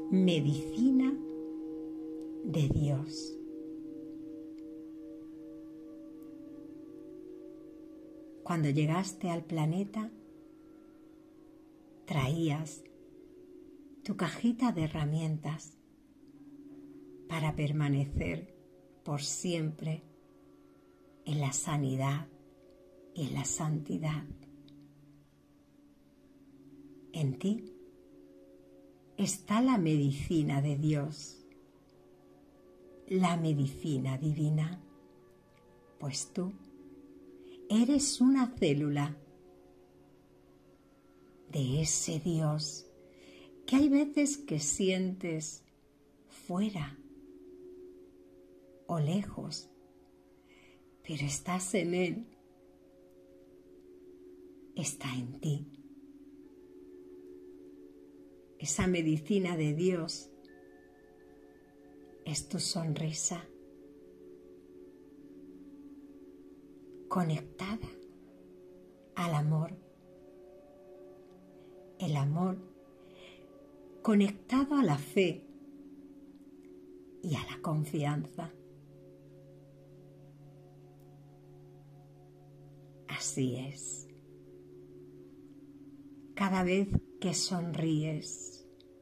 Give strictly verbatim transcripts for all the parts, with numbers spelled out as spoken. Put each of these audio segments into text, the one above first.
medicina de Dios. Cuando llegaste al planeta, traías tu cajita de herramientas para permanecer por siempre en la sanidad y en la santidad. En ti está la medicina de Dios, la medicina divina, pues tú eres una célula de ese Dios que hay veces que sientes fuera o lejos, pero estás en Él, está en ti. Esa medicina de Dios es tu sonrisa, conectada al amor. El amor conectado a la fe y a la confianza. Así es. Cada vez que sonríes,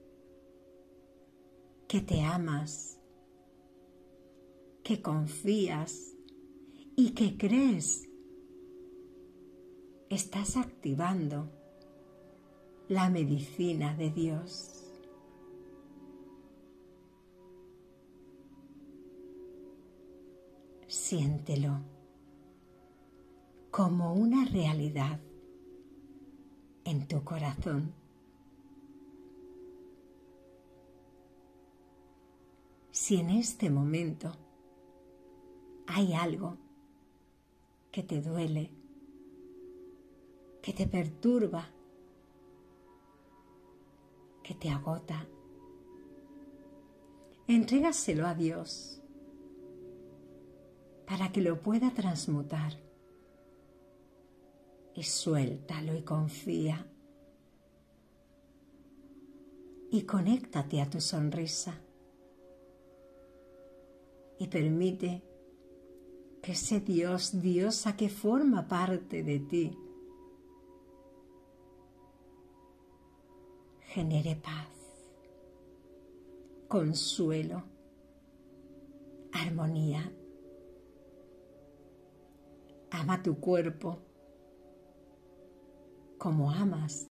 que te amas, que confías y que crees, estás activando la medicina de Dios. Siéntelo como una realidad en tu corazón. Si en este momento hay algo que te duele, que te perturba, que te agota, entrégaselo a Dios para que lo pueda transmutar y suéltalo y confía y conéctate a tu sonrisa y permite que ese Dios, diosa que forma parte de ti, genere paz, consuelo, armonía. Ama tu cuerpo como amas